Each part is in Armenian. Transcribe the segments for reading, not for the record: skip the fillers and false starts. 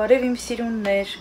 Բարև իմ սիրուններ,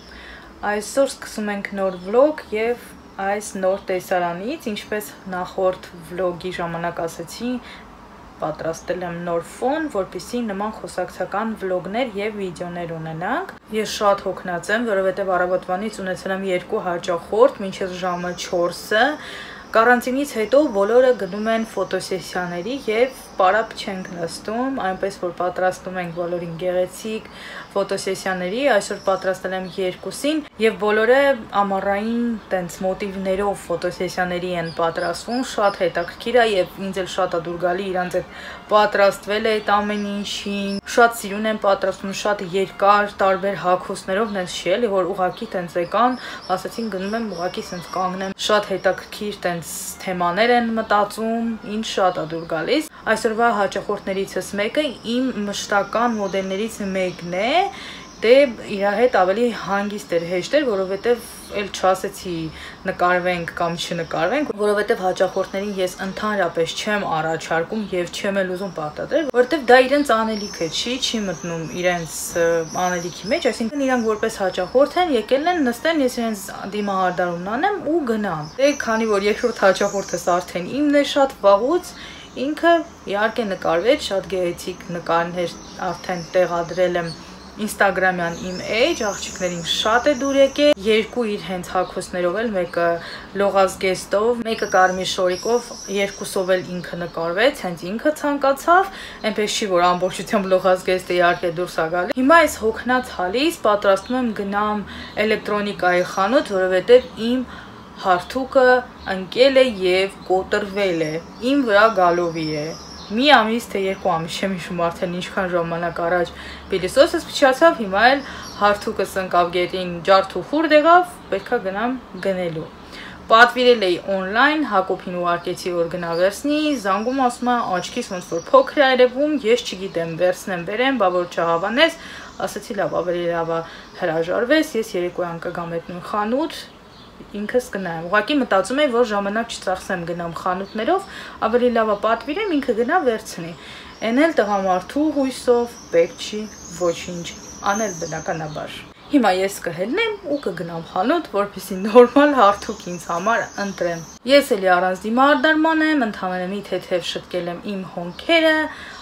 այսօր սկսում ենք նոր վլոգ և այս նոր տեսարանից, ինչպես նախորդ վլոգի ժամանակ ասեցի, պատրաստել եմ նոր ֆոն, որպեսզի նման խոսակցական վլոգներ և վիդեոներ ունենանք։ Ես շատ հոգնած եմ, որովհետև առավոտվանից ունեցել եմ 2 հաճախորդ, մինչև ժամը 4-ը։ Կարանտինից հետո բոլորը գնում են ֆոտոսեսիաների և պարապ չենք նստում, այնպես որ պատրաստում ենք բոլորին գեղեցիկ ֆոտոսեսիաների, այսօր պատրաստել եմ 2-ին և բոլորը ամառային տենց մոտիվներով ֆոտոսեսիաների են պատրաստվում, շատ հետաքրքիր է և ինձ էլ շատ է դուր գալի իրանց հետ պատրաստվել այդ ամեն ինչին, շատ սիրուն են պատրաստվում, շատ երկար տարբեր հագուստներով, նենց չի էլի, որ ուղղակի տենց եկան, ասացին գնում եմ ուղղակի սենց կանգնեմ, շատ հետաքրքիր տենց թեմաներ են մտածում, ինձ շատ է դուր գալիս։ Այսօրվա հաճախորդներիցս մեկը իմ մշտական մոդելներից մեկն է, դե իր հետ ավելի հանգիստ էր, հեշտ էր, որովհետև էլ չասեցի նկարվենք կամ չնկարվենք, որովհետև հաճախորդներին ես ընդհանրապես չեմ առաջարկում և չեմ էլ ուզում պարտադրել, որովհետև դա իրենց անելիքը չի մտնում իրենց անելիքի մեջ, այսինքն իրանք որպես հաճախորդ են, եկել են նստեն, ես իրենց դիմահարդարումն անեմ ու գնամ։ Դե քանի որ երկրորդ հաճախորդս արդեն իմն է շատ վաղուց, ինքը իհարկե նկարվեց, շատ գեղեցիկ նկարներ արդեն տեղադրել եմ Instagram-յան իմ էջ, աղջիկներին շատ է դուր եկել, 2 իր հենց հագուստներով էլ, մեկը լողազգեստով, մեկը կարմիր շորիկով, 2-ով էլ ինքը նկարվեց, հենց ինքը ցանկացավ, այնպես չի որ ամբողջությամբ լողազգեստը իհարկե դուրս է գալի։ Հիմա այս հոգնած հալից պատրաստում եմ գնամ էլեկտրոնիկայի խանութ, որովհետև իմ հարթուկը ընկել է և կոտրվել է, իմ վրա գալովի է։ Մի ամիս թե 2 ամիս չեմ հիշում արդեն ինչքան ժամանակ առաջ պիլիսոսս փչացավ, հիմա էլ հարթուկս ընկավ գետին, ջարդ ու խուրդ եղավ, պետքա գնամ գնելու։ Պատվիրել էի օնլայն, Հակոբին ուղարկեցի որ գնա վերցնի, զանգում ասում է աչքիս ոնց որ փոքր է երևում, ես չգիտեմ, վերցնեմ բերեմ, բա որ չհավանես, ասացի լավ, ավելի լավ է հրաժարվես, ես երեկոյան կգամ այդ նույն խանութ, ինքս կնայեմ, ուղղակի մտածում էի, որ ժամանակ չծախսեմ գնամ խանութներով, ավելի լավ է պատվիրեմ, ինքը գնա վերցնի։ Էն էլ տղամարդու հույսով պետք չի ոչինչ անել բնականաբար։ Հիմա ես կհելնեմ ու կգնամ խանութ, որպեսզի նորմալ հարթուկ ինձ համար ընտրեմ։ Ես էլի առանց դիմահարդարման եմ, ընդհանրապես մի թեթև շտկել եմ իմ հոնքերը,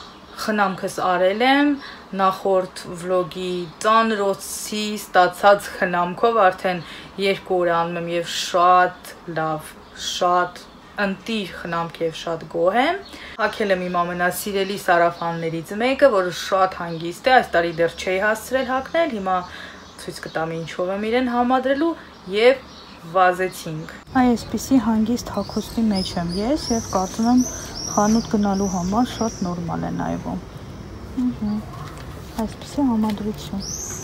խնամքս արել եմ, նախորդ վլոգի ծանրոցի ստացած խնամքով արդեն 2 օր անում եմ և շատ լավ, շատ ընտիր խնամք և շատ գոհ եմ։ Հագել եմ իմ ամենասիրելի սարաֆաններից մեկը, որը շատ հանգիստ է, այս տարի դեռ չէի հասցրել հագնել, հիմա ցույց կտամ ինչով եմ իրեն համադրելու և վազեցինք։ Այսպիսի հանգիստ հագուստի մեջ եմ ես և կարծում եմ խանութ գնալու համար շատ նորմալ է նայվում։ Այսպիսի համադրություն։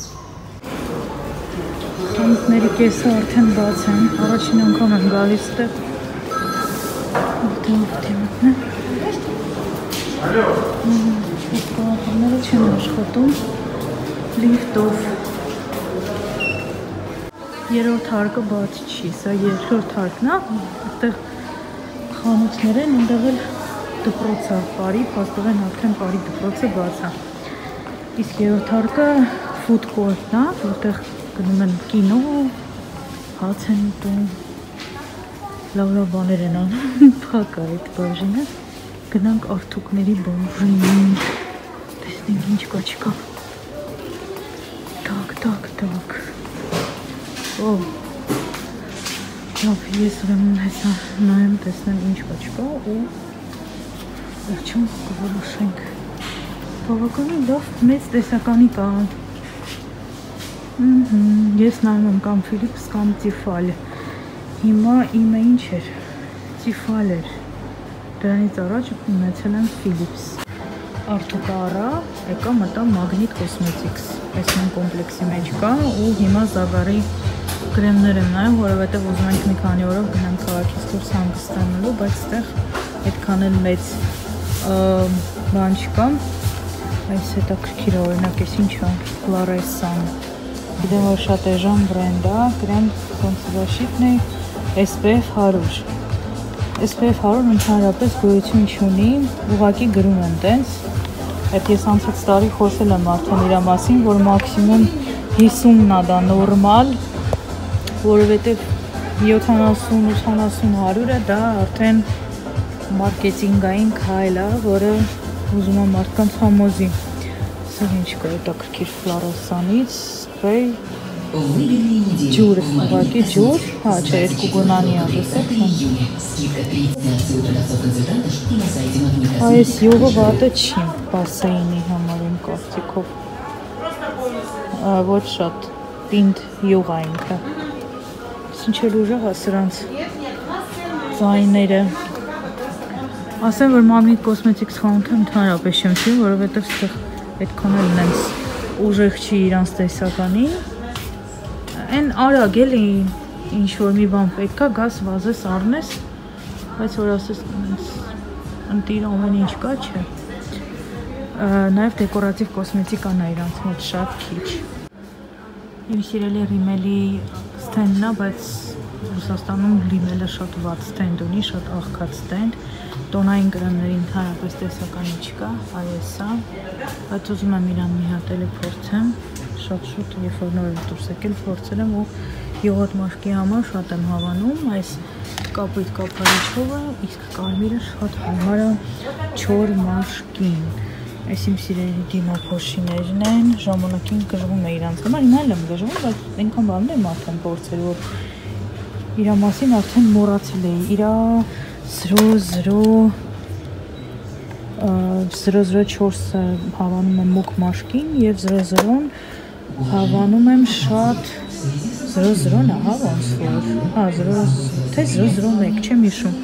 Խանութների կեսը արդեն բաց են, առաջին անգամ եմ գալիս տեղ։ Սպառատները չեն աշխատում, լիֆտով։ Երրորդ հարկը բաց չի, սա երկրորդ հարկն է, այդտեղ խանութներ են, այնտեղ էլ դպրոց է, բարի, փաստորեն արդեն բարի դպրոցը բաց է։ Իսկ երրորդ հարկը food court-ն է, որտեղ գնում են կինո, հաց են ուտում, լավ բաներ են անում, փակ է այդ բաժինը, գնանք արթուկների բաժին, տեսնենք ինչ կա չկա։ Տակ, լավ, ես ուրեմն հեսա նայեմ, տեսնեմ ինչ կա չկա ու վերջում կորոշենք։ Բավականին լավ մեծ տեսականի կա։ Ես նայում եմ կամ Philips կամ Tefal։ Հիմա իմը ինչ էր, Tefal էր, դրանից առաջ ունեցել եմ Philips։ Արթուկը առա, եկա մտա Magnet Cosmetics, այս նույն կոմպլեքսի մեջ կա ու հիմա Zagari կրեմներ եմ նայում, որովհետև ուզում ենք մի քանի օրով գնանք քաղաքից դուրս հանգստանալու, բայց այդտեղ այդքան էլ մեծ բան չկա։ Այս հետաքրքիր օրինակ էս ինչ է, Claresan։ Գիտեմ որ շատ էժան բրենդ է, կրեմ կոնցենտրաշիտն է SPF 100։ SPF 100 ընդհանրապես գոյություն չունի, ուղղակի գրում են տենց։ Այդ ես անցած տարի խոսել եմ արդեն իր մասին, որ մաքսիմում 50-ն է դա նորմալ, որովհետև 70-80-100-ը դա արդեն մարքեթինգային քայլ է, որը ուզում է մարդկանց համոզի։ Սա ինչ կա հետաքրքիր ֆլորեսանից, սպրեյ, ջուր, ուղղակի ջուր, հա, չէ, 2 գոնանի է, տեսեք։ Այս յուղը վատը չի բասեինի համար իմ կարծիքով։ Ոչ շատ պինդ յուղ է ինքը։ Ինչ էլ ուժեղ է սրանց ձայները։ Ասեմ, որ Magnet Cosmetics խանութը ընդհանրապես չեմ սիրում, որովհետև ստեղ այդքան էլ նենց ուժեղ չի իրանց տեսականին։ Այն արագ էլի ինչ-որ մի բան պետք է գաս վազես առնես, բայց որ ասես ընտիր ամեն ինչ կա, չէ։ Նաև դեկորատիվ կոսմետիկան է իրանց մոտ շատ քիչ։ Իմ սիրելի Rimmel-ի ստենդն է, բայց Ռուսաստանում Rimmel-ը շատ վատ ստենդ ունի, շատ աղքատ ստենդ։ Տոնային կրեմների ընդհանրապես տեսականի չկա, այս է, բայց ուզում եմ իրան մի հատ էլի փորձեմ, շատ շուտ, երբ որ նոր դուրս եկել փորձել եմ ու յուղոտ մաշկի համար շատ եմ հավանում, այս կապույտ կափարիչովը, իսկ կարմիրը շատ համար է չոր մաշկին։ Այս իմ սիրելի դիմափոշիներն են, ժամանակին գժվում է իրանց համար, հիմա էլ եմ գժվում, բայց այնքան բան եմ արդեն փորձել, որ իրա մասին արդեն մոռացել էի, իրա 004-ը հավանում եմ մուկ մաշկին և 00-ն հավանում եմ շատ 00-ն է, հա, ոնց որ, թե 001, չեմ հիշում,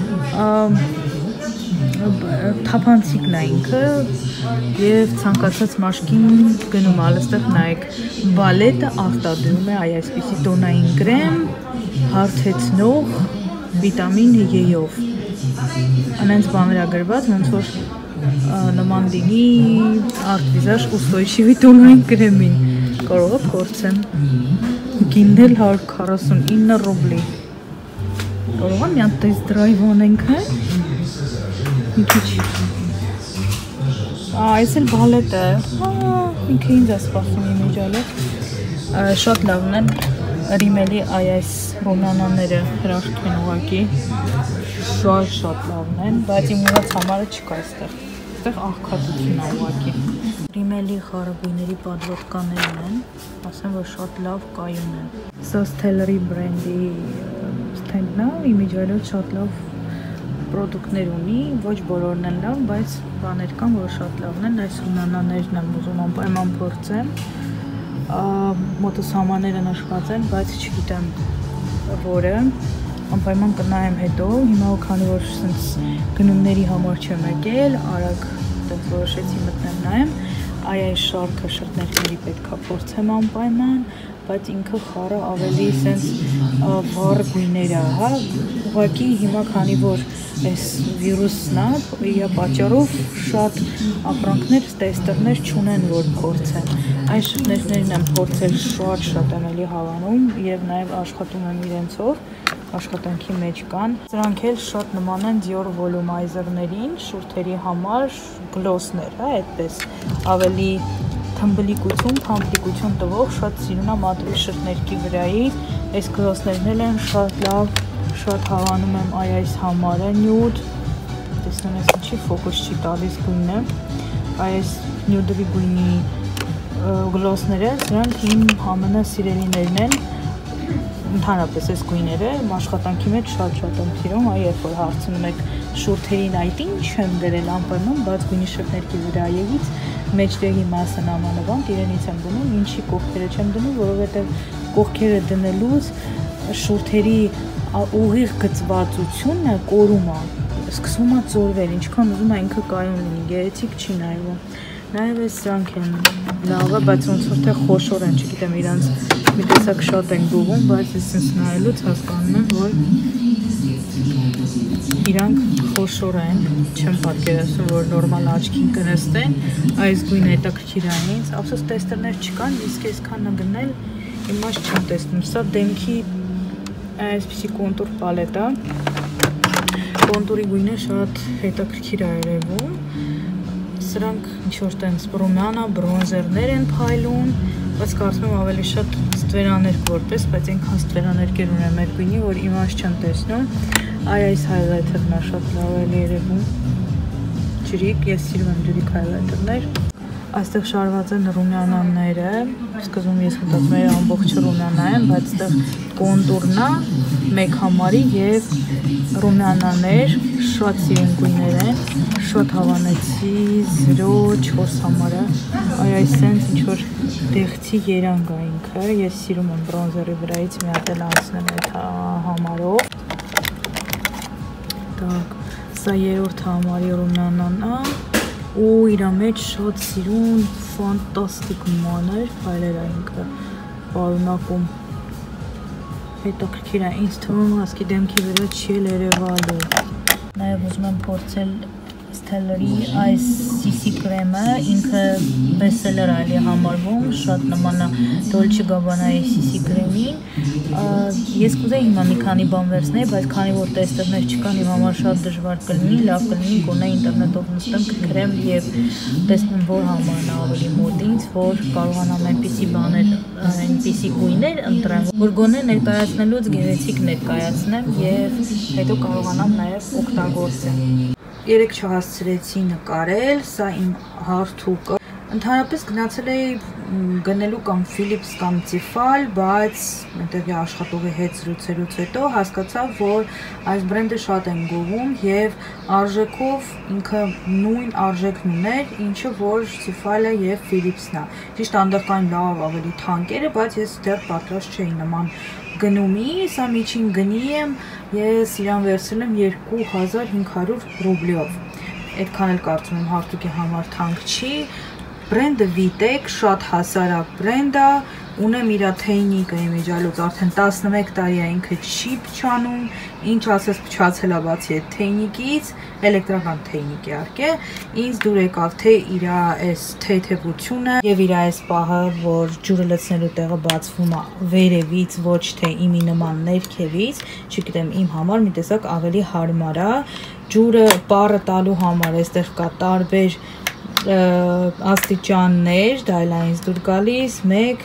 թափանցիկն է ինքը և ցանկացած մաշկին գնում ալստեղ նայեք, բալետը արտադրում է այսպիսի տոնային կրեմ, հարթեցնող, վիտամին E-ով, անենց բաներ է գրված, ոնց որ նման դինի արտվիզաժ ուսոյչիվի տոնային կրեմին, կարող է փորձեմ, գինդել 149 ռուբլի, կարող է միան տեստ դրայվ անենք, մի քիչ, այս էլ բալետ է, ինքը ինձ է սպասում իմիջալով, շատ լավն են, Rimmel-ի այս ռումնանաները հրաշք են ուղղակի, շատ լավն են, բայց իմ ուղղած համարը չկա այստեղ աղքատություն է ուղղակի։ Rimmel-ի խառագույների պատվոտկաներն են, ասեմ, որ շատ լավ կայուն են։ Սա Stellar-ի բրենդի ստենդն է, իմիջալով շատ լավ պրոդուկտներ ունի, ոչ բոլորն են լավ, բայց բաներ կան, որ շատ լավն են, այս ռումնանաներն եմ ուզում անպայման փորձեմ։ Մոտս համաները նշված են, բայց չգիտեմ որը, անպայման կնայեմ հետո, հիմա քանի որ գնումների համար չեմ եկել, արագ որոշեցի մտնեմ նայեմ, այս շարքը շրթներների պետք է փորձեմ անպայման, բայց ինքը խառը ավելի սենց վառ գույներ է, հա, ուղղակի հիմա քանի որ այս վիրուսն է, իր պատճառով շատ ապրանքներ, տեստերներ չունեն, որ փորձեն։ Այս շրթներն եմ փորձել շատ եմ էլի հավանում և նաև աշխատում եմ իրենցով, աշխատանքի մեջ կան։ Սրանք էլ շատ նման են Dior Volumizer-ներին, շուրթերի համար գլոսներ, հա, այդպես ավելի թմբլիկություն, փամփլիկություն տվող, շատ սիրուն է մատուի շրթներքի վրայից, այս գլոսներն են շատ լավ, շատ հավանում եմ այս համարը, նյուդ, տեսնում ես ինչի ֆոկուս չի տալիս գույնը, այս նյուդի գույնի գլոսները, սրանք իմ ամենասիրելիներն են, ընդհանրապես այս գույները, աշխատանքի մեջ շատ եմ սիրում, երբ որ հարցնում եք շուրթերին այդ ինչ եմ դրել անպայման, բաց գույնի շրթներքի վրայից, մեջտեղի մասը նամանավանդ իրենից եմ դնում, ինչի կողքերը չեմ դնում, որովհետև կողքերը դնելուց շուրթերի ուղիղ գծվածությունը կորում է, սկսում է ծորվել, ինչքան ուզում է ինքը կայուն լինի, գեղեցիկ չի նայվում, նաև այս սրանք են լավը, բայց ոնց որ թե խոշոր են, չգիտեմ իրանց մի տեսակ շատ են գուվում, բայց ես ինձ նայելուց հասկանում եմ, որ իրանք խոշոր են, չեմ պատկերացնում, որ նորմալ աչքին կնստեն, այս գույնը հետաքրքիր է ինձ, ափսոս տեստերներ չկան, իսկ այսքանը գնել իմաստ չեմ տեսնում, սա դեմքի այսպիսի կոնտուր պալետ է, կոնտուրի գույնը շատ հետաքրքիր է երևում, սրանք ինչ-որ տենց ռումնանա, բրոնզերներ են փայլուն, Բայց կարծում եմ ավելի շատ ստվերաներկ որպես, բայց այնքան ստվերաներկեր ունեմ մեր գույնի, որ իմանց չեմ տեսնում։ Այս highlighter-ն է շատ լավ է երևում։ Ջրիկ, ես սիրում եմ ջրիկ highlighter-ներ։ Այստեղ շարված են ռումյանաները, սկզբում ես մտածում էի ամբողջը ռումյանա են, բայց այստեղ կոնտուրն է, մեկ համարի եւ ռումյանաներ, շատ սիրուն գույներ են, շատ հավանեցի 0-4 համարը, այս սենց ինչ-որ դեղցի երանգ է ինքը, ես սիրում եմ բրոնզերի վրայից մի հատ էլ անցնել այդ համարով։ Так, սա երրորդ համարի ռումյանան է, ու իր մեջ շատ սիրուն, ֆանտաստիկ մանր ֆայլեր է ինքը պարունակում։ Հետաքրքիր է, ինձ թվում է ասկի դեմքի վրա չի երևալու։ Նաև ուզում եմ փորձել Stellar-ի այս CC կրեմը, ինքը բեսելեր է համարվում, շատ նման է Dolce Gabbana-ի CC կրեմին։ Ես կուզեի հիմա մի քանի բան վերցնել, բայց քանի որ տեստերներ չկան, իմ համար շատ դժվար կլինի, լավ կլինի գոնե ինտերնետով նստեմ կգրեմ եւ տեսնեմ որ համարն է ավելի մոտ ինձ, որ կարողանամ այնպիսի բաներ, այնպիսի գույներ ընտրեմ, որ գոնե ներկայացնելուց գեղեցիկ ներկայացնեմ եւ հետո կարողանամ նաեւ օգտագործել։ Երեք չհասցրեցի նկարել, սա իմ հարթուկը։ Ընդհանրապես գնացել էի գնելու կամ Philips կամ Tefal, բայց այնտեղի աշխատողի հետ զրուցելուց հետո հասկացա, որ այս բրենդը շատ են գովում եւ արժեքով ինքը նույն արժեքն ուներ, ինչը որ Tefal-ը եւ Philips-ն է։ Ճիշտ այնտեղ կային լավ ավելի թանկերը, բայց ես դեռ պատրաստ չէի նման գնումի, սա միջին գնի եմ, ես իրան վերցրել եմ 2500 ռուբլիով։ Այդքան էլ կարծում եմ հարթուկի համար թանկ չի։ Բրենդը Vitec, շատ հասարակ բրենդ է, ունեմ իր թեյնիկը իմիջալուց արդեն 11 տարի է ինքը չի փչանում, ինչ ասես փչացել է բացի այդ թեյնիկից, էլեկտրական թեյնիկ իհարկե, ինձ դուր եկավ թե իր այս թեթևությունը եւ իր այս պահը, որ ջուրը լցնելու տեղը բացվում է վերևից, ոչ թե իմի նման ներքևից, չգիտեմ, իմ համար մի տեսակ ավելի հարմար է, ջուրը պարը տալու համար այստեղ կա տարբեր աստիճաններ, դայլայինս դուր գալիս 1,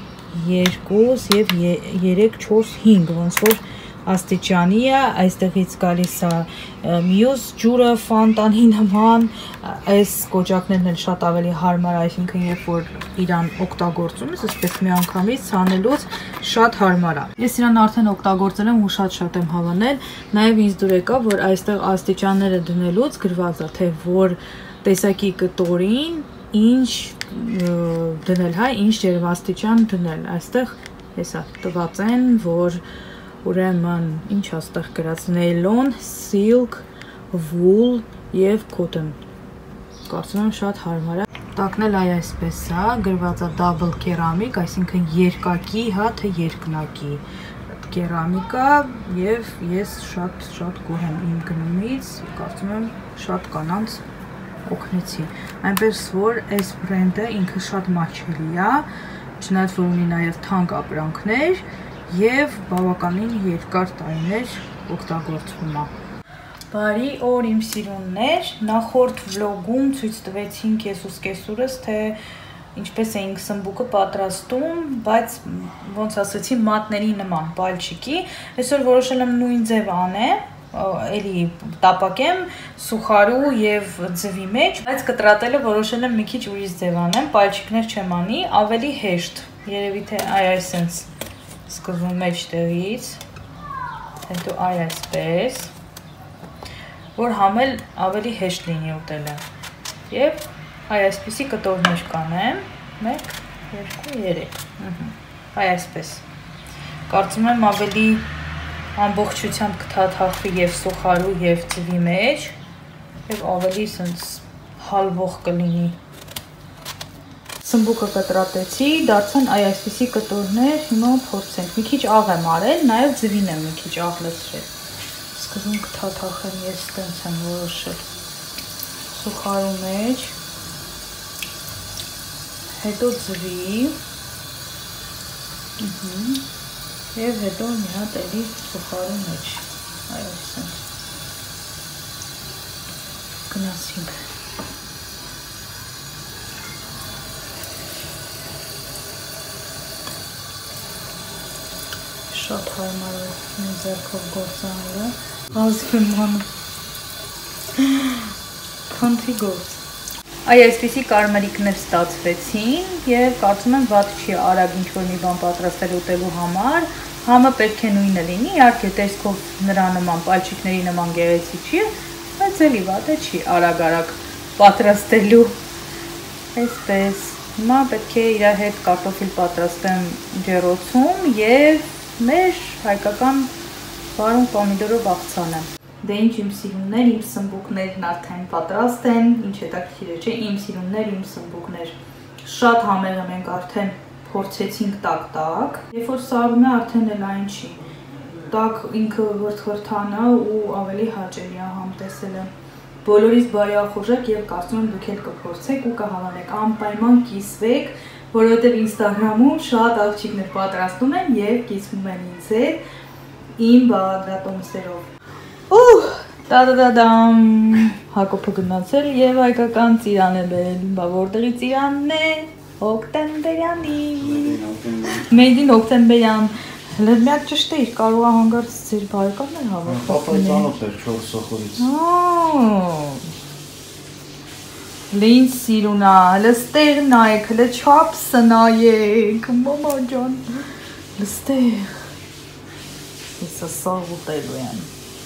2 եւ 3, 4, 5 ոնց որ աստիճանի է, այստեղից գալիս է մյուս ջուրը ֆոնտանի նման, այս կոճակներն էլ շատ ավելի հարմար, այսինքն երբ որ իրան օգտագործում ես, այսպես մի անգամից ցանելուց շատ հարմար է։ Ես իրան արդեն օգտագործել եմ ու շատ եմ հավանել, նաեւ ինձ դուր եկավ, որ այստեղ աստիճանները դնելուց գրված է, թե որ տեսակի կտորին ինչ դնել, հա, ինչ ջերմաստիճան դնել, այստեղ հեսա տված են, որ ուրեմն ինչ աստեղ գրած նեյլոն, silk, wool եւ cotton, կարծում եմ շատ հարմար է, տակն էլ այսպես է, գրված է double ceramic, այսինքն երկակի, հա, թե երկնակի կերամիկա եւ ես շատ գոհ եմ իմ գնումից, կարծում եմ շատ կանանց օգնեցի, այնպես որ այս բրենդը ինքը շատ մատչելի է, չնայած որ ունի նաև թանկ ապրանքներ եւ բավականին երկար տարիներ օգտագործվում է։ Բարի օր իմ սիրուններ, նախորդ վլոգում ցույց տվեցինք ես ու սկեսուրս, թե ինչպես էինք սմբուկը պատրաստում, բայց ոնց ասեցի մատների նման պալչիկի, այսօր որոշել եմ նույն ձև անեմ, էլի տապակեմ սուխարու եւ ձվի մեջ, բայց կտրատելը որոշել եմ մի քիչ ուրիշ ձև անեմ, պալչիկներ չեմ անի, ավելի հեշտ, երևի թե այսպես սկզբում մեջտեղից, հետո այսպես, որ համել ավելի հեշտ լինի ուտելը, եւ այսպիսի կտորներ կանեմ, 1, 2, 3, այսպես, կարծում եմ ավելի ամբողջությամբ կթաթախվի եւ սոխարու եւ ձվի մեջ եւ ավելի սենց հալվող կլինի։ Սմբուկը կտրատեցի, դարձան այսպիսի կտորներ, հիմա փորձենք։ Մի քիչ աղ եմ արել, նաեւ ձվին եմ մի քիչ աղ լցրել։ Սկզբում կթաթախեմ ես տենց եմ որոշել։ Սոխարու մեջ, հետո ձվի, եւ հետո մի հատ էլի սոխարու մեջ, այսպես գնացինք։ Շատ հարմար է մի ձեռքով գործանելը։ Ազգում անում։ Քանթի գործ։ Այ այսպիսի կարմրիկներ ստացվեցին եւ կարծում եմ վատ չի արագ ինչ-որ մի բան պատրաստել ուտելու համար։ Համը պետք է նույնը լինի, իհարկե տեսքով նրա նման պալչիկների նման գեղեցիկ չի, բայց էլի վատը չի արագ պատրաստելու։ Այսպես, հիմա պետք է իր հետ կարտոֆիլ պատրաստեմ ջեռոցում եւ մեր հայկական վարուն պոմիդորով աղցանեմ։ Դե ինչ իմ սիրուններ, իմ սմբուկներն արդեն պատրաստ են, ինչ հետաքրքիր է, չէ, իմ սիրուններ, իմ սմբուկներ։ Շատ համեղ եմ ենք արդեն փորձեցինք տակ-տակ, երբ որ սարում է արդեն էլ այն չի։ Տակ ինքը վրթվրթանա ու ավելի հաճելի է համ տեսել եմ։ Բոլորից բարեախորժակ եւ կարծում եմ դուք էլ կփորձեք ու կհավանեք, անպայման կիսվեք, որովհետեւ Instagram-ում շատ աղջիկներ պատրաստում են եւ կիսվում են ինձ հետ իմ բաղադրատոմսերով։ Տա-դա-դա-դամ, Հակոբը գնացել եւ հայկական ծիրան է բերել, բա որտեղի ծիրանն է, հոկտեմբերյանի, Made in հոկտեմբերյան, հլը միակ ճշտ է, կարող է հանգարց ձեր բարեկամն է հավաքել։ Պապայի ծանոթ էր 4 սոխորից։ Հլը ինձ սիրուն է, հլը ստեղ նայեք, հլը չապսը նայեք, մամա ջան, հլը ստեղ, եսը սաղ ուտելու եմ,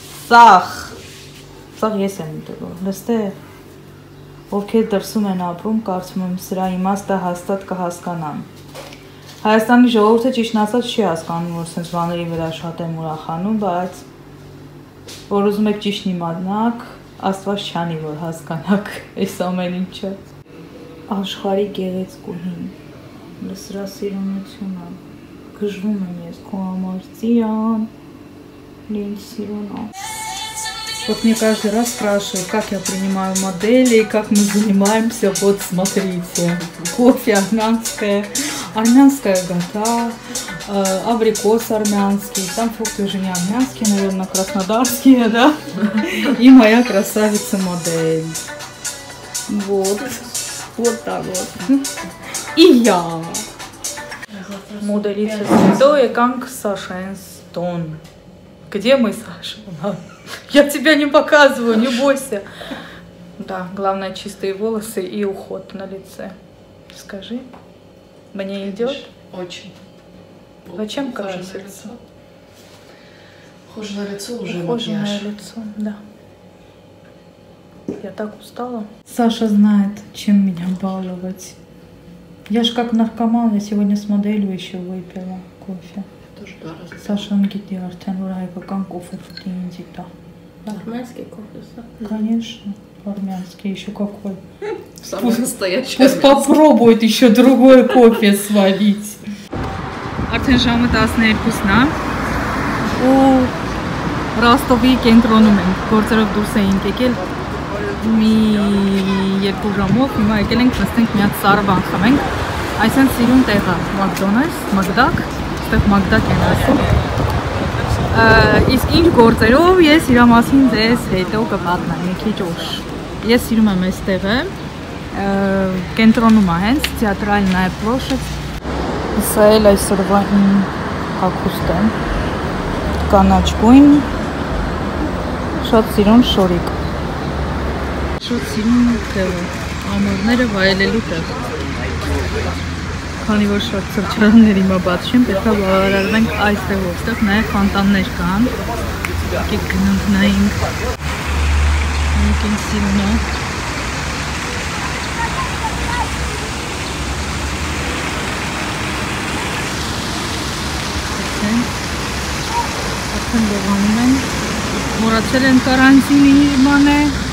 Սաղ ես եմ ուտելու, լստեղ, ովքեր դրսում են ապրում, կարծում եմ սրա իմաստը հաստատ կհասկանան։ Հայաստանի ժողովուրդը ճիշտն ասած չի հասկանում, որ սենց բաների վրա շատ եմ ուրախանում, բայց որ ուզում եք ճիշտ իմանաք, Աստված չանի, որ հասկանաք այս ամեն ինչը։ Աշխարհի գեղեցկուհին, սրա սիրունությունը, գժվում եմ ես քո համար ծիրան, ինձ սիրունա։ Вот мне каждый раз спрашивают, как я принимаю модели, как мы занимаемся. Вот смотрите, кофе армянское, армянская гата, абрикос армянский, там фрукты уже не армянские, наверное, краснодарские, да? И моя красавица-модель. Вот, вот так вот. И я. Моделица Святой Канг Сашенстон. Где мы, Саша? Я тебя не показываю, не бойся. Да, главное чистые волосы и уход на лице. Скажи, мне идет? Очень. Зачем краситься? Ухоженное лицо уже Ухоженное макияж. лицо, да. Я так устала. Саша знает, чем меня баловать. Я ж как наркоман, я сегодня с моделью еще выпила кофе. Тоже 2 раза. Сашан գիտի արդեն որ հայկական կոֆե պիտի ինձ տա։ Армянский кофе, да? Конечно, армянский, еще какой. Самый настоящий. Пусть попробует еще другой кофе свалить. Արդեն ժամը 12-ն է ու Ռոստովի կենտրոնում ենք, գործերով դուրս էինք եկել մի 2 ժամով, հիմա եկել ենք նստենք մի հատ սարվան խմենք, այսինքն սիրուն տեղ է, McDonald's, Մագդակ, այստեղ Մագդակ են ասում։ Իսկ ինչ գործերով ես իրա մասին ձեզ հետո կպատմեմ մի քիչ ուշ։ Ես սիրում եմ այս տեղը, կենտրոնում է հենց, Театральная площадь։ Սա էլ այսօրվա իմ հագուստը, կանաչ գույն, շատ սիրուն շորիկ։ Շատ սիրուն տեղը, ամուրները վայելելու տեղ։ Քանի որ շատ սրճարաններ հիմա բաց չեն, պետք է բավարարվենք այս տեղով, այստեղ նաև ֆոնտաններ կան։ Եկեք գնանք նայենք։ Մենք ինձ սիրուն է։ Արդեն լողանում են, մոռացել են կարանտինի բանը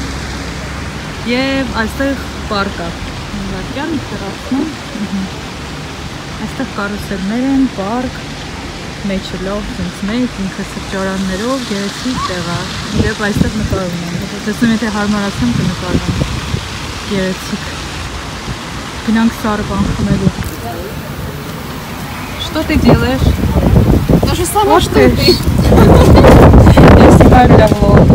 և այստեղ պարկ է։ Վարկյան տերասում։ Այստեղ կարուսելներ են, պարկ, մեջը լավ, ցենց մեծ, ինքը սրճարաններով, գեղեցիկ տեղ է։ Եվ այստեղ նկարում են։ Տեսնում եթե հարմարացեմ կնկարեմ։ Գեղեցիկ։ Գնանք սարվան խմելու։ Что ты делаешь? То же самое, что и ты. Я снимаю для влога.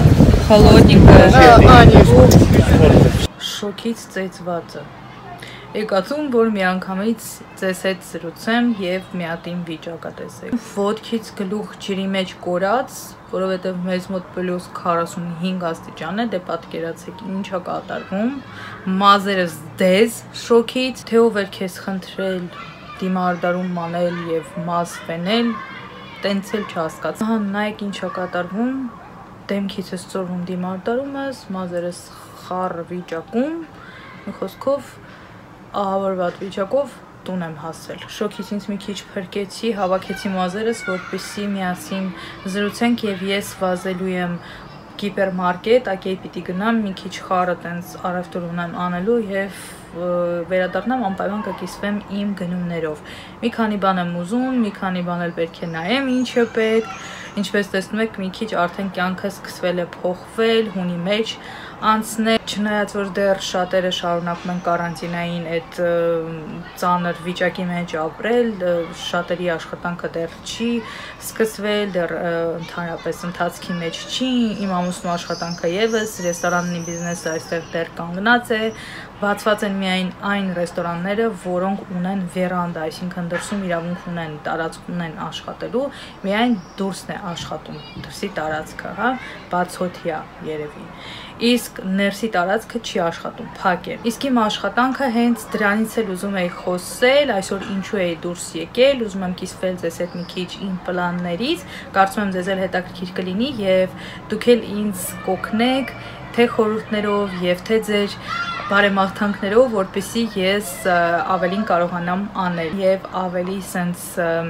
Холодненькая. Շոկից ծեծվածը։ Եկածում, որ միանգամից ձեզ հետ զրուցեմ եւ մի հատ իմ վիճակա տեսեք։ Ոտքից գլուխ ջրի մեջ կորած, որովհետեւ մեզ մոտ պլյուս 45 աստիճան է, դե պատկերացեք ինչա կատարվում։ Մազերս դեզ շոկից, թե ով էր քեզ խնդրել դիմարդարում անել եւ մազ վենել, տենց էլ չհասկաց։ Ահա նայեք ինչա կատարվում, դեմքից է ծորվում դիմարդարումս, մազերս խառը վիճակում, մի խոսքով ահավորված վիճակով տուն եմ հասել։ Շոկից ինձ մի քիչ փրկեցի, հավաքեցի մազերս, որպեսզի միասին զրուցենք եւ ես վազելու եմ կիպերմարկետ, ակեի պիտի գնամ, մի քիչ խառը տենց առևտուր ունեմ անելու եւ վերադառնամ անպայման կկիսվեմ իմ գնումներով։ Մի քանի բան եմ ուզում, մի քանի բան էլ պետք է նայեմ ինչը պետք։ Ինչպես տեսնում եք, մի քիչ արդեն կյանքը սկսվել է փոխվել, հունի մեջ անցնել, չնայած որ դեռ շատերը շարունակում են կարանտինային այդ ծանր վիճակի մեջ ապրել, շատերի աշխատանքը դեռ չի սկսվել, դեռ ընդհանրապես ընթացքի մեջ չի, իմ ամուսնու աշխատանքը եւս, ռեստորանի բիզնեսը այստեղ դեռ կանգնած է, բացված են միայն այն ռեստորանները, որոնք ունեն վերանդա, այսինքն դրսում իրավունք ունեն, տարածք ունեն աշխատելու, միայն դուրսն է աշխատում, դրսի տարածքը, հա, բացօթյա երևի։ Իսկ ներսի տարածքը չի աշխատում, փակ է։ Իսկ իմ աշխատանքը հենց դրանից էլ ուզում էի խոսել, այսօր ինչու էի դուրս եկել, ուզում եմ կիսվել ձեզ հետ մի քիչ իմ պլաններից, կարծում եմ ձեզ էլ հետաքրքիր կլինի եւ դուք էլ ինձ կօգնեք թե խորհուրդներով եւ թե ձեր բարեմաղթանքներով, որպեսզի ես ավելին կարողանամ անել եւ ավելի sense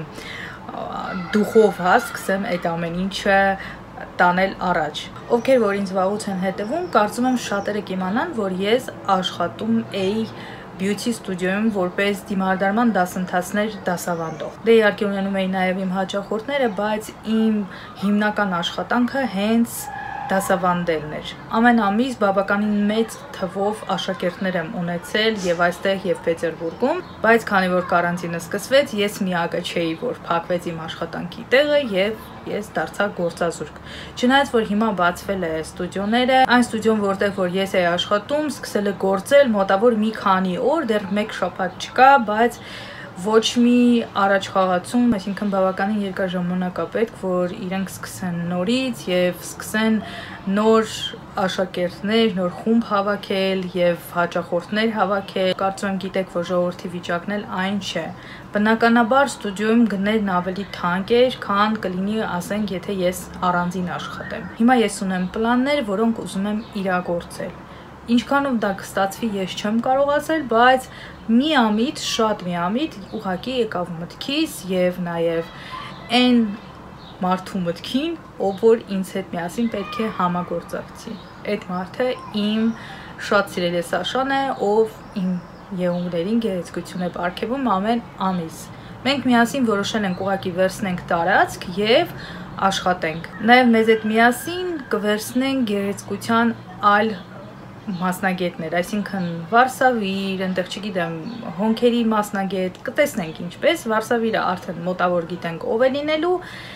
դուխով հասկսեմ այդ ամեն ինչը տանել առաջ։ Ովքեր որ ինձ վաղուց են հետևում, կարծում եմ շատերը կիմանան, որ ես աշխատում էի beauty ստուդիոյում որպես դիմարդարման դասընթացներ դասավանդող։ Դե իհարկե ունենում էի նաև իմ հաճախորդները, բայց իմ հիմնական աշխատանքը հենց դասավանդելն էր։ Ամեն ամիս բավականին մեծ թվով աշակերտներ եմ ունեցել եւ այստեղ եւ Պետերբուրգում, բայց քանի որ կարանտինը սկսվեց, ես միակը չէի, որ փակվեց իմ աշխատանքի տեղը եւ ես դարձա գործազուրկ։ Չնայած որ հիմա բացվել է ստուդիոները, այն ստուդիոն որտեղ որ ես էի աշխատում, սկսել է գործել մոտավոր մի քանի օր, դեռ մեկ շաբաթ չկա, բայց ոչ մի առաջխաղացում, այսինքն բավականին երկար ժամանակ է պետք, որ իրենք սկսեն նորից եւ սկսեն նոր աշակերտներ, նոր խումբ հավաքել եւ հաճախորդներ հավաքել։ Կարծում եմ գիտեք, որ ժողովրդի վիճակն էլ այն չէ։ Բնականաբար ստուդիոյում գներն ավելի թանկ էր, քան կլինի, ասենք, եթե ես առանձին աշխատեմ։ Հիմա ես ունեմ պլաններ, որոնք ուզում եմ իրագործել։ Ինչքանով դա կստացվի, ես չեմ կարող ասել, բայց միամիտ, շատ միամիտ ուղղակի եկավ մտքիս եւ նաեւ այն մարդու մտքին, ով որ ինձ հետ միասին պետք է համագործակցի։ Այդ մարդը իմ շատ սիրելի Սաշան է, ով իմ եղունգներին գեղեցկություն է պարգևում ամեն ամիս։ Մենք միասին որոշել ենք ուղղակի վերցնենք տարածք եւ աշխատենք։ Նաեւ մեզ հետ միասին կվերցնենք գեղեցկության այլ մասնագետներ, այսինքն Վարշավիր, այնտեղ չգիտեմ, հոնքերի մասնագետ, կտեսնենք ինչպես, Վարշավիրը արդեն մոտավոր գիտենք ով է լինելու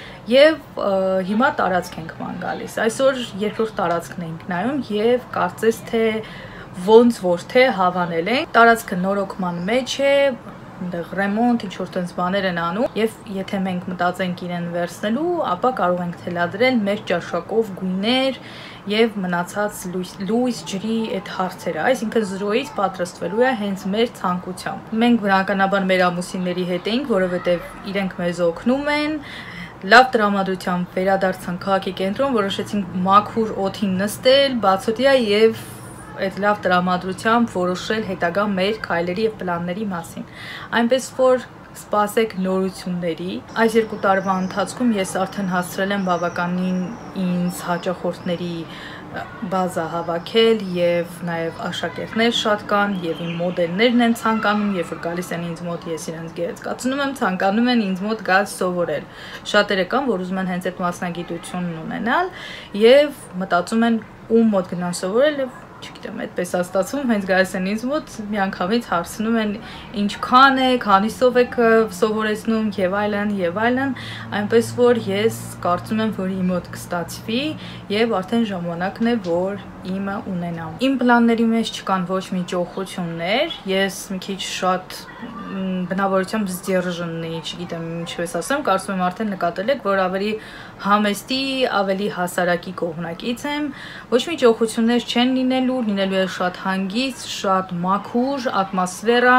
եւ հիմա տարածք ենք ման գալիս։ Այսօր երկրորդ տարածքն ենք նայում եւ կարծես թե ոնց որ թե հավանել ենք։ Տարածքը նորոգման մեջ է, այնտեղ ռեմոնտ, ինչ որ տենց բաներ են անում եւ եթե մենք մտածենք իրեն վերցնելու, ապա կարող ենք թելադրել մեր ճաշակով գույներ եւ մնացած լույս ջրի այդ հարցերը, այսինքն զրոյից պատրաստվելու է հենց մեր ցանկությամբ։ Մենք բնականաբար մեր ամուսինների հետ էինք, որովհետեւ իրենք մեզ օգնում են։ Լավ տրամադրությամբ վերադարձանք քաղաքի կենտրոն, որոշեցինք մաքուր օդին նստել, բացօթյա եւ այդ լավ տրամադրությամբ որոշել հետագա մեր քայլերի եւ պլանների մասին։ Այնպես որ սպասեք նորությունների։ Այս 2 տարվա ընթացքում ես արդեն հասցրել եմ բավականին ինձ հաճախորդների բազա հավաքել եւ նաեւ աշակերտներ շատ կան եւ իմ մոդելներն են ցանկանում, երբ որ գալիս են ինձ մոտ, ես իրենց գեղեցկացնում եմ, ցանկանում են ինձ մոտ գալ սովորել։ Շատերը կան, որ ուզում են հենց այդ մասնագիտությունն ունենալ եւ մտածում են ում մոտ գնան սովորել եւ չգիտեմ, այդպես է ստացվում, հենց գալիս են ինձ մոտ, միանգամից հարցնում են ինչքան է, քանիսով եք սովորեցնում եւ այլն, այնպես որ ես կարծում եմ, որ իմ մոտ կստացվի եւ արդեն ժամանակն է, որ իմը ունենամ։ Իմ պլանների մեջ չկան ոչ մի ճոխություններ, ես մի քիչ շատ բնավորությամբ սդիռժննի, չգիտեմ ինչպես ասեմ, կարծում եմ արդեն նկատել եք, որ ավելի համեստի, ավելի հասարակի կողմնակից եմ, ոչ մի ճոխություններ չեն լինելու է շատ հանգիստ, շատ մաքուր ատմոսֆերա,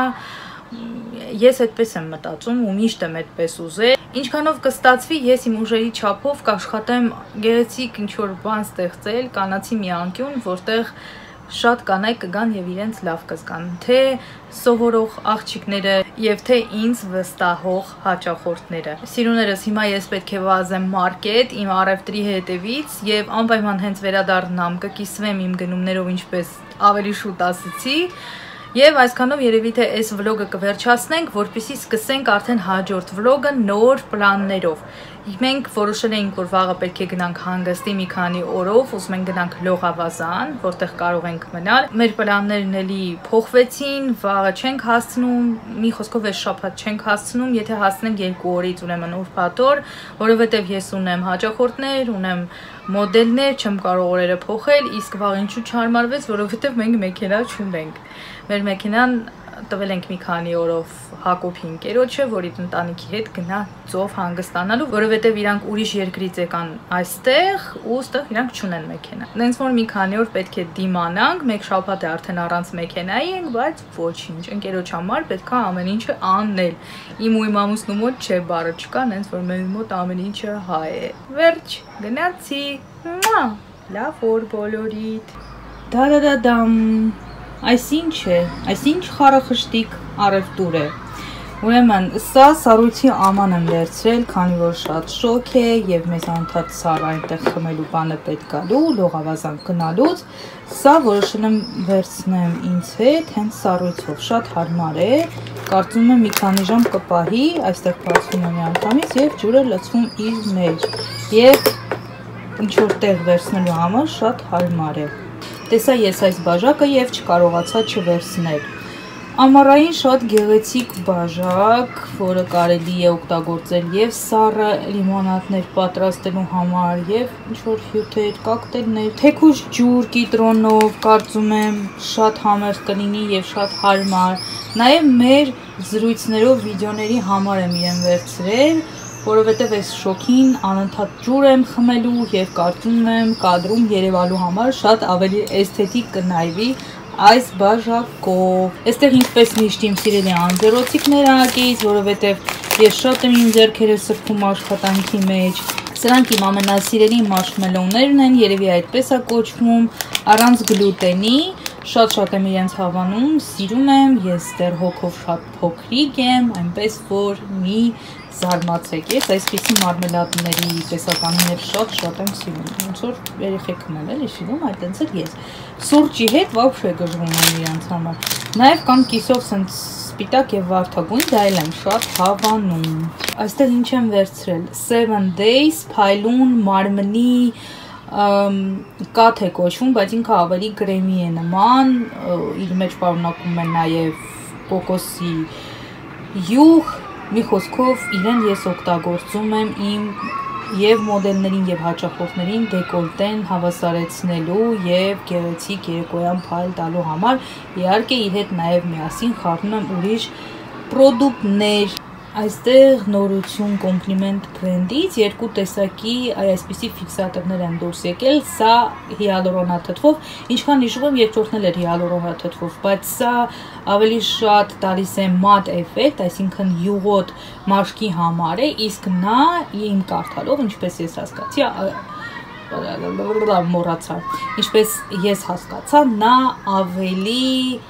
ես այդպես եմ մտածում ու միշտ եմ այդպես ուզել, ինչքանով կստացվի, ես իմ ուժերի չափով կաշխատեմ գեղեցիկ ինչ-որ բան ստեղծել, կանացի մի անկյուն, որտեղ շատ կանայք կգան եւ իրենց լավ կզգան, թե սովորող աղջիկները եւ թե ինձ վստահող հաճախորդները։ Սիրուներս, հիմա ես պետք է վազեմ մարքետ իմ առևտրի հետևից եւ անպայման հենց վերադառնամ, կկիսվեմ իմ գնումներով, ինչպես ավելի շուտ ասացի։ Եվ այսքանով երևի թե այս վլոգը կվերջացնենք, որպեսզի սկսենք արդեն հաջորդ վլոգը նոր պլաններով։ Մենք որոշել էինք, որ վաղը պետք է գնանք հանգստի մի քանի օրով, ուզում ենք գնանք Լողավազան, որտեղ կարող ենք մնալ։ Մեր պլաններն էլի փոխվեցին, վաղը չենք հասցնում, մի խոսքով այս շաբաթ չենք հասցնում, եթե հասցնենք 2 օրից, ուրեմն ուրբաթ օր, որովհետև ես ունեմ հաճախորդներ, ունեմ մոդելներ, չեմ կարող օրերը փոխել, իսկ վաղ ինչու չհարմարվեց, որովհետև մենք մեքենա չունենք։ Մեր մեքենան տվել ենք մի քանի օրով Հակոբի ընկերոջը, որի ընտանիքի հետ գնա ծով հանգստանալու, որովհետև իրանք ուրիշ երկրից եկան այստեղ ու ստեղ իրանք չունեն մեքենա։ Նենց որ մի քանի օր պետք է դիմանանք, մեկ շաբաթ է արդեն առանց մեքենայի ենք, բայց ոչինչ, ընկերոջ համար պետք է ամեն ինչը անել։ Իմ ու իմ ամուսնու մոտ չէ բառը չկա, նենց որ մեր մոտ ամեն ինչը հայ է։ Վերջ, գնացի։ Լավ օր բոլորիդ։ Դարարադամ։ Այսինչ է, այսինչ խարախշտիկ առևտուր է։ Ուրեմն, սա սառույցի աման եմ վերցրել, քանի որ շատ շոկ է եւ մեզ անդադ սառ այնտեղ խմելու բանը պետք գալու, Լողավազան գնալուց, սա որոշել եմ վերցնեմ ինձ հետ, հենց սառույցով, շատ հարմար է, կարծում եմ մի քանի ժամ կպահի, այստեղ բացվում է միանգամից եւ ջուրը լցվում իր մեջ եւ ինչ որ տեղ վերցնելու համար շատ հարմար է։ Տեսա ես այս բաժակը եւ չկարողացա չվերցնել։ Ամառային շատ գեղեցիկ բաժակ, որը կարելի է օգտագործել եւ սառը լիմոնադներ պատրաստելու համար եւ ինչ-որ հյութեր, կոկտեյլներ, թեքուշ ջուր կիտրոնով, կարծում եմ շատ համեղ կլինի եւ շատ հարմար։ Նաեւ մեր զրույցներով վիդեոների համար եմ իրեն վերցրել, որովհետև այս շոքին անընդհատ ջուր եմ խմելու եւ կարծում եմ կադրում երևալու համար շատ ավելի էսթետիկ կնայվի այս բաժակով։ Այստեղ ինչպես միշտ իմ սիրելի անձեռոցիկներ ակից, որովհետև ես շատ եմ իմ ձեռքերը սրբում աշխատանքի մեջ։ Սրանք իմ ամենասիրելի մարշմելոներն են, երևի այդպես է կոչվում, առանց գլուտենի, շատ եմ իրենց հավանում, սիրում եմ, ես դեռ հոգով շատ փոքրիկ եմ, այնպես որ մի զարմացեք, ես այսպիսի մարմելադների տեսականիներ շատ եմ սիրում, ոնց որ երեխեքն են էլի սիրում, այդտենց էլ ես։ Սուրճի հետ вообще գժվում եմ իրանց համար։ Նաև կան կիսով սենց սպիտակ եւ վարդագույն, դա էլ եմ շատ հավանում։ Այստեղ ինչ եմ վերցրել 7 days փայլուն մարմնի կաթ է կոչվում, բայց ինքը ավելի կրեմի է նման, իր մեջ պարունակում է նաև կոկոսի յուղ, մի խոսքով իրեն ես օգտագործում եմ իմ եւ մոդելներին եւ հաճախորդներին դեկոլտեն հավասարեցնելու եւ գեղեցիկ երեկոյան փայլ տալու համար, իհարկե իր հետ նաեւ միասին խառնում եմ ուրիշ պրոդուկտներ։ Այստեղ նորություն կոմպլիմենտ բրենդից երկու տեսակի այսպիսի ֆիքսատորներ են դուրս եկել, սա հիալուրոնաթթվով, ինչքան հիշում եմ երկրորդն էլ էր հիալուրոնաթթվով, բայց սա ավելի շատ տալիս է մատ էֆեկտ, այսինքն յուղոտ մաշկի համար է, իսկ նա իմ կարդալով, ինչպես ես հասկացի, մոռացա, ինչպես ես հասկացա, նա ավելի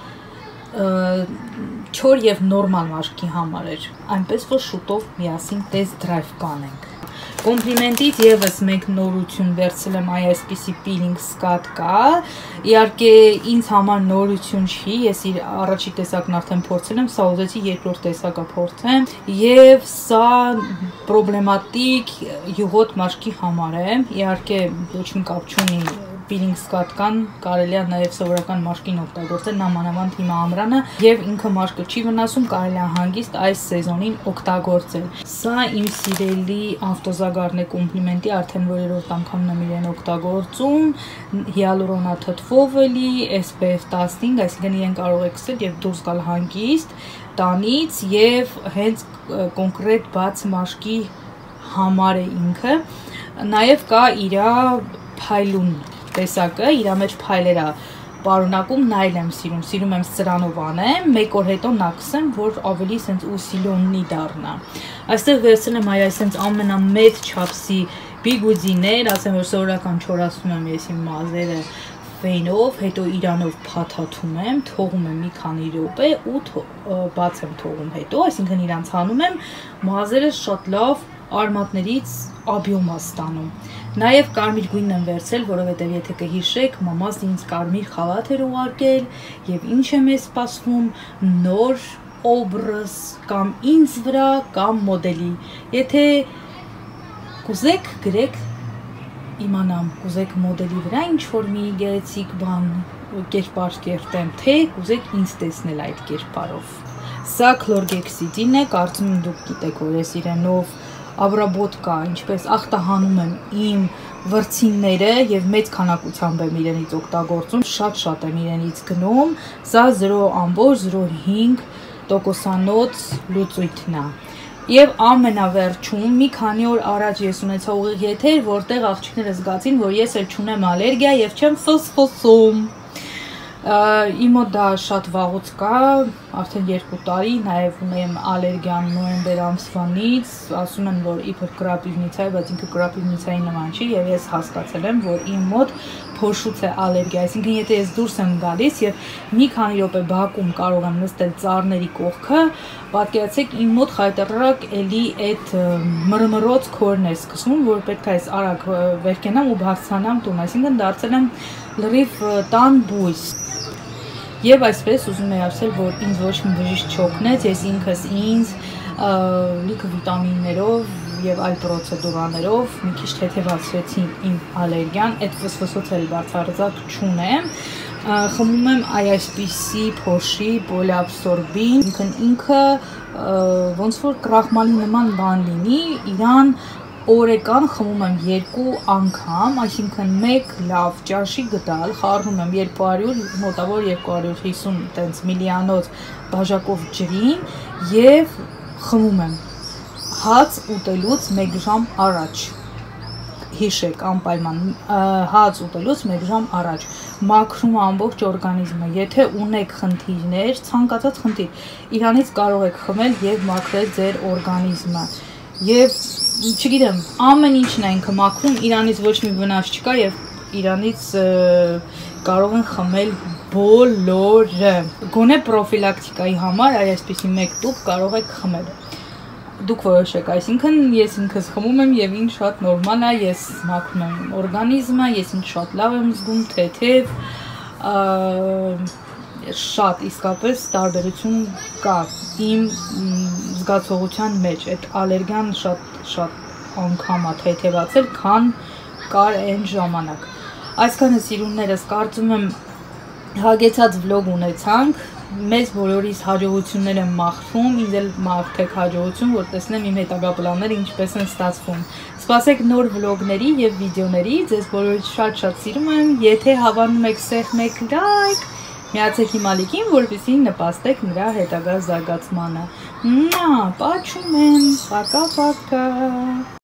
չոր եւ նորմալ մաշկի համար էր, այնպես որ շուտով միասին test drive կանենք։ Կոմպլիմենտից եւս մեկ նորություն վերցրել եմ այսպիսի peeling սկատ կա, իհարկե ինձ համար նորություն չի, ես իր առաջի տեսակն արդեն փորձել եմ, սա ուզեցի երկրորդ տեսակը փորձեմ եւ սա պրոբլեմատիկ յուղոտ մաշկի համար է, իհարկե ոչ մի կապ չունի peeling սկատկան կարելի է նաև սովորական մաշկին օգտագործել, նամանավանդ հիմա ամռանը, եւ ինքը մաշկը չի վնասում, կարելի է հանգիստ այս սեզոնին օգտագործել։ Սա իմ սիրելի ավտոզագարն է կոմպլիմենտի, արդեն որերորդ անգամն եմ իրեն օգտագործում, հիալուրոնաթթվով էլի, SPF 15, այսինքն իրեն կարող եք սկսել եւ դուրս գալ հանգիստ տանից եւ հենց կոնկրետ բաց մաշկի համար է ինքը, նաև կա իրա փայլուն տեսակը, իրա մեջ փայլեր է պարունակում, նա էլ եմ սիրում եմ սրանով անեմ, մեկ օր հետո նա կսեմ, որ ավելի սենց ուսիլոննի դառնա։ Այստեղ վերցրել եմ այ սենց ամենամեծ չափսի բիգուդիներ, ասեմ որ սովորական չորացնում եմ ես իմ մազերը ֆեյնով, հետո իրանով փաթաթում եմ, թողում եմ մի քանի րոպե ու բաց եմ թողում հետո, այսինքն իրանց հանում եմ, մազերը շատ լավ արմատներից աբյոմ է ստանում։ Նաև կարմիր գույնն եմ վերցրել, որովհետև եթե կհիշեք, մամաս ինձ կարմիր խավաթ էր ուղարկել եւ ինչ եմ ես սպասվում, նոր օբրազ կամ ինձ վրա կամ մոդելի։ Եթե կուզեք գրեք իմանամ, կուզեք մոդելի վրա ինչ-որ մի գեղեցիկ բան կերպար կերտեմ, թե կուզեք ինձ տեսնել այդ կերպարով։ Սա քլորգեքսիդին է, կարծում եմ դուք գիտեք, որ ես իրենով աբրաբոտկա, ինչպես ախտահանում եմ իմ վրձինները եւ մեծ քանակությամբ եմ իրենից օգտագործում, շատ եմ իրենից գնում, սա 0.05% լուծույթն է։ Եվ ամենավերջում մի քանի օր առաջ ես ունեցա ուղիղ եթեր, որտեղ աղջիկները զգացին, որ ես էլ չունեմ ալերգիա եւ չեմ ֆսֆսում։ Իմ մոտ դա շատ վաղուց կա, արդեն 2 տարի, նաև ունեմ ալերգիան նոյեմբեր ամսվանից, ասում են, որ իբր կրապիվնիցա է, բայց ինքը կրապիվնիցայի նման չի, եւ ես հասկացել եմ, որ իմ մոտ փոշուց է ալերգիա, այսինքն եթե ես դուրս եմ գալիս եւ մի քանի րոպե բակում կարող եմ նստել ծառների կողքը, պատկերացեք իմ մոտ խայտարակ էլի այդ մրմռոց քորն է սկսում, որ պետք է ես արագ վերկենամ ու բարձրանամ տուն, այսինքն դարձել եմ լրիվ տան բույս։ Եվ այսպես ուզում եմ ասել, որ ինձ ոչ մի բժիշկ չօգնեց, ես ինքս ինձ լիքը վիտամիններով եւ այլ պրոցեդուրաներով մի քիչ թեթևացրեցի իմ ալերգիան, այդ ֆսֆսոց էլ բացարձակ չունեմ։ Խմում եմ այսպիսի փոշի պոլիաբսորբին, ինքը ոնց որ կրախմալի նման բան լինի, իրան օրեկան խմում եմ 2 անգամ, այսինքն մեկ լավ ճաշի գդալ, խառնում եմ 200, մոտավոր 250 տենց միլիանոց բաժակով ջրին եւ խմում եմ հաց ուտելուց 1 ժամ առաջ։ Հիշեք անպայման հաց ուտելուց 1 ժամ առաջ։ Մաքրում ամբողջ օրգանիզմը, եթե ունեք խնդիրներ, ցանկացած խնդիր, իրանից կարող եք խմել եւ մաքրել ձեր օրգանիզմը։ Եվ չգիտեմ, ամեն ինչն է ինքը մաքրում, իրանից ոչ մի վնաս չկա եւ իրանից կարող են խմել բոլորը։ Գոնե պրոֆիլակտիկայի համար այսպիսի 1 տուփ կարող եք խմել։ Դուք որոշեք, այսինքն ես ինքս խմում եմ եւ ինձ շատ նորմալ է, ես մաքրում եմ օրգանիզմը, ես ինձ շատ լավ եմ զգում, թեթև, շատ իսկապես տարբերություն կա իմ զգացողության մեջ, այդ ալերգիան շատ անգամ է թեթևացել, քան կար այն ժամանակ։ Այսքանը սիրուններս, կարծում եմ հագեցած վլոգ ունեցանք, մեզ բոլորիս հաջողություններ եմ մաղթում, ինձ էլ մաղթեք հաջողություն, որ տեսնեմ իմ հետագա պլանները ինչպես են ստացվում։ Սպասեք նոր վլոգների եւ վիդեոների, ձեզ բոլորից շատ սիրում եմ, եթե հավանում եք սեղմեք լայք, միացեք իմ ալիքին, որպեսզի նպաստեք նրա հետագա զարգացմանը։ Պաչում եմ, պակա։